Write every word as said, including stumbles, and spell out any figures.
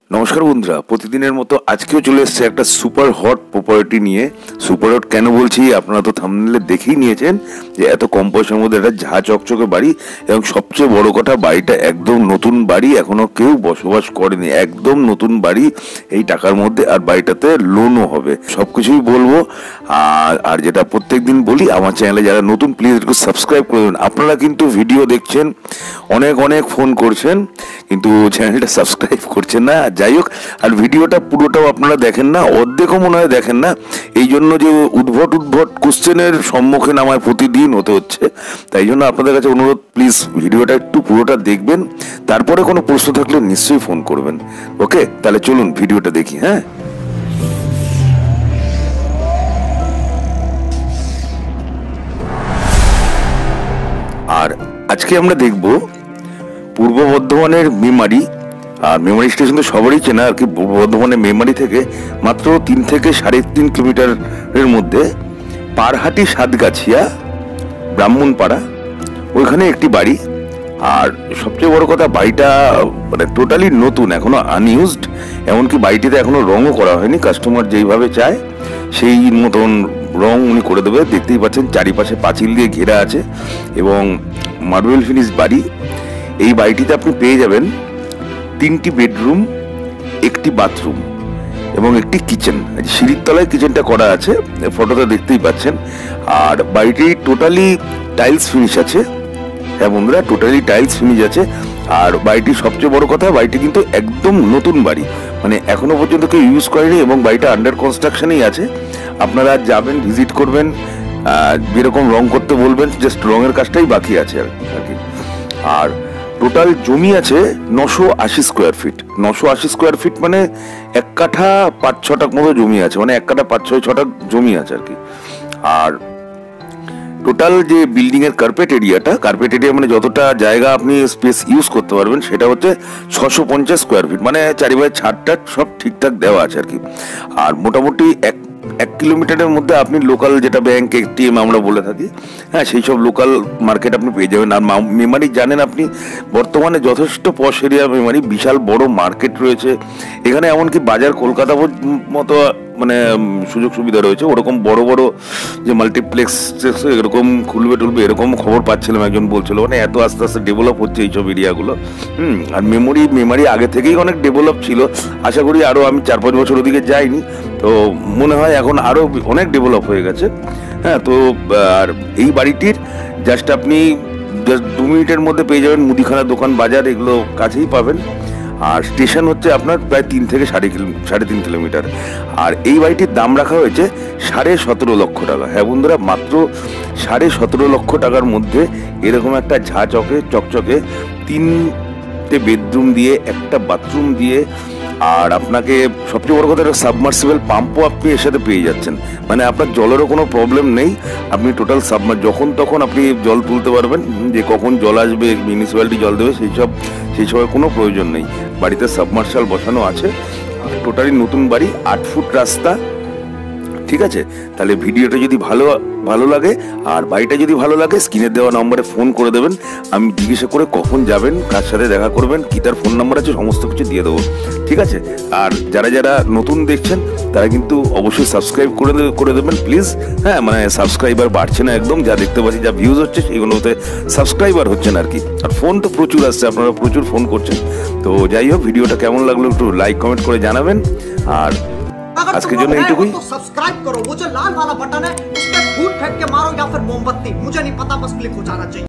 নমস্কার বন্ধুরা, প্রতিদিনের মতো আজকেও চলে এসেছে একটা সুপার হট প্রপার্টি নিয়ে। সুপার হট কেন বলছি, আপনারা তো থাম্বনেলে দেখেই নিয়েছেন যে এত কম পয়সার মধ্যে একটা ঝা চকচকে বাড়ি, এবং সবচেয়ে বড় কথা বাড়িটা একদম নতুন বাড়ি, এখনো কেউ বসবাস করেনি, একদম নতুন বাড়ি এই টাকার মধ্যে। আর বাড়িটাতে লোনও হবে, সবকিছুই বলবো। আর আর যেটা প্রত্যেক দিন বলি, আমার চ্যানেলে যারা নতুন প্লিজ একটু সাবস্ক্রাইব করে দেবেন। আপনারা কিন্তু ভিডিও দেখছেন, অনেক অনেক ফোন করছেন, কিন্তু চ্যানেলটা সাবস্ক্রাইব করছেন না। যাই হোক, আর ভিডিওটা পুরোটাও আপনারা দেখেন না, অর্ধেকও মনে হয় দেখেন না, এই জন্য যে উদ্ভট উদ্ভট কোশ্চেনের সম্মুখীন আমার প্রতিদিন হতে হচ্ছে। তাই জন্য আপনাদের কাছে অনুরোধ, প্লিজ ভিডিওটা একটু পুরোটা দেখবেন, তারপরে কোনো প্রশ্ন থাকলে নিশ্চয়ই ফোন করবেন। ওকে, তাহলে চলুন ভিডিওটা দেখি। হ্যাঁ, আর আজকে আমরা দেখব পূর্ব বর্ধমানের মেমারি। আর মেমারি স্টেশন তো সবারই চেনা আর কি। পূর্ব বর্ধমানের মেমারি থেকে মাত্র তিন থেকে সাড়ে তিন কিলোমিটারের মধ্যে পারহাটি সাতগাছিয়া ব্রাহ্মণপাড়া, ওইখানে একটি বাড়ি। আর সবচেয়ে বড় কথা, বাড়িটা মানে টোটালি নতুন, এখনো আনইউজড। এমনকি বাড়িটিতে এখনো রঙও করা হয়নি, কাস্টমার যেইভাবে চায় সেই মতন রং উনি করে দেবে। দেখতেই পাচ্ছেন চারিপাশে পাঁচিল দিয়ে ঘেরা আছে এবং মার্বেল ফিনিশ বাড়ি। এই বাড়িটিতে আপনি পেয়ে যাবেন তিনটি বেডরুম, একটি বাথরুম এবং একটি কিচেন। সিঁড়ির তলায় কিচেনটা করা আছে, ফটোতে দেখতেই পাচ্ছেন। আর বাড়িটি টোটালি টাইলস ফিনিশ আছে। হ্যাঁ বন্ধুরা, টোটালি টাইলস ফিনিশ আছে। আর বাড়িটির সবচেয়ে বড় কথা, বাড়িটি কিন্তু একদম নতুন বাড়ি, মানে এখনো পর্যন্ত কেউ ইউজ করেনি, এবং বাড়িটা আন্ডার কনস্ট্রাকশনেই আছে। আপনারা যাবেন, ভিজিট করবেন, যেরকম রং করতে বলবেন, জাস্ট রঙের কাজটাই বাকি আছে আর কি। আর টোটাল জমি আছে নশো আশি স্কোয়ার ফিট। নশো আশি স্কোয়ার ফিট মানে এক কাঠা পাঁচ ছটাক মতো জমি আছে, মানে এক কাঠা পাঁচ ছয় ছটাক জমি আছে আর কি। আর টোটাল যে বিল্ডিং এর কার্পেট এরিয়াটা, কার্পেট এরিয়া মানে যতটা জায়গা আপনি স্পেস ইউজ করতে পারবেন, সেটা হচ্ছে ছশো পঞ্চাশ স্কোয়ার ফিট, মানে চারিপাশে ছাদটা সব ঠিকঠাক দেওয়া আছে আর কি। আর মোটামুটি এক এক কিলোমিটারের মধ্যে আপনি লোকাল, যেটা ব্যাংক, এটিএম আমরা বলে থাকি, হ্যাঁ, সেই সব লোকাল মার্কেট আপনি পেয়ে যাবেন। আর মেমারি জানেন আপনি, বর্তমানে যথেষ্ট পশ এরিয়া মেমারি, বিশাল বড় মার্কেট রয়েছে এখানে। এমনকি বাজার কলকাতা মতো মানে সুযোগ সুবিধা রয়েছে, ওরকম বড় বড় যে মাল্টিপ্লেক্স এরকম খুলবে টুলবে, এরকম খবর পাচ্ছিলাম, একজন বলছিল। মানে এত আস্তে আস্তে ডেভেলপ হচ্ছে এইসব এরিয়াগুলো। হুম আর মেমোরি মেমারি আগে থেকেই অনেক ডেভেলপ ছিল। আশা করি আরও, আমি চার পাঁচ বছর ওদিকে যাইনি, তো মনে হয় এখন আরও অনেক ডেভেলপ হয়ে গেছে। হ্যাঁ, তো আর এই বাড়িটির জাস্ট আপনি জাস্ট দু মিনিটের মধ্যে পেয়ে যাবেন মুদিখানা দোকান, বাজার, এগুলো কাছেই পাবেন। আর স্টেশন হচ্ছে আপনার প্রায় তিন থেকে সাড়ে কিলো সাড়ে তিন কিলোমিটার। আর এই বাড়িটির দাম রাখা হয়েছে সাড়ে সতেরো লক্ষ টাকা। হ্যাঁ বন্ধুরা, মাত্র সাড়ে সতেরো লক্ষ টাকার মধ্যে এরকম একটা ঝা চকে চকচকে তিনটে বেডরুম দিয়ে, একটা বাথরুম দিয়ে, আর আপনাকে সবচেয়ে বড় কথা, একটা সাবমার্সিবল পাম্পও আপনি এর সাথে পেয়ে যাচ্ছেন। মানে আপনার জলেরও কোনো প্রবলেম নেই, আপনি টোটাল সাবমার যখন তখন আপনি জল তুলতে পারবেন, যে কখন জল আসবে, মিউনিসিপ্যালিটি জল দেবে, সেই সব সেই সময় কোনো প্রয়োজন নেই। বাড়িতে সাবমার্শাল বসানো আছে। টোটালি নতুন বাড়ি, আট ফুট রাস্তা। ঠিক আছে, তাহলে ভিডিওটা যদি ভালো ভালো লাগে আর বাড়িটা যদি ভালো লাগে, স্ক্রিনে দেওয়া নম্বরে ফোন করে দেবেন। আমি জিজ্ঞাসা করে কখন যাবেন, কার সাথে দেখা করবেন, কি তার ফোন নাম্বার আছে, সমস্ত কিছু দিয়ে দেবো। ঠিক আছে, আর যারা যারা নতুন দেখছেন তারা কিন্তু অবশ্যই সাবস্ক্রাইব করে করে দেবেন প্লিজ। হ্যাঁ, মানে সাবস্ক্রাইবার বাড়ছে না একদম, যা দেখতে পাচ্ছি, যা ভিউজ হচ্ছে সেগুলোতে সাবস্ক্রাইবার হচ্ছে না আর কি। আর ফোন তো প্রচুর আসছে, আপনারা প্রচুর ফোন করছেন। তো যাই হোক, ভিডিওটা কেমন লাগলো একটু লাইক কমেন্ট করে জানাবেন। আর আজকের জন্য এইটুকুই। तो सब्सक्राइब करो, वो जो लाल वाला बटन है उस पर फूट फेंक के मारो या फिर मोमबत्ती, मुझे नहीं पता, बस क्लिक हो जाना चाहिए।